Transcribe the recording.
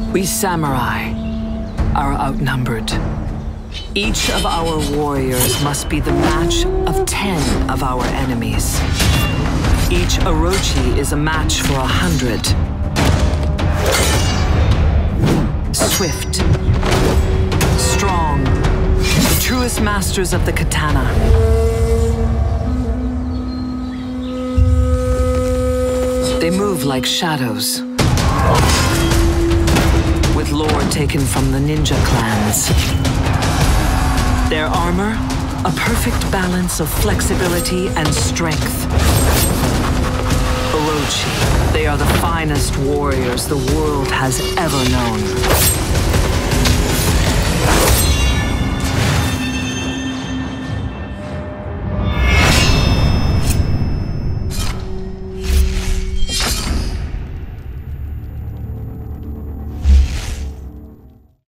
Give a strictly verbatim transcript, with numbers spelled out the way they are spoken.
We samurai are outnumbered. Each of our warriors must be the match of ten of our enemies. Each Orochi is a match for a hundred. Swift, strong, the truest masters of the katana. They move like shadows, with lore taken from the ninja clans. Their armor, a perfect balance of flexibility and strength. Orochi, they are the finest warriors the world has ever known.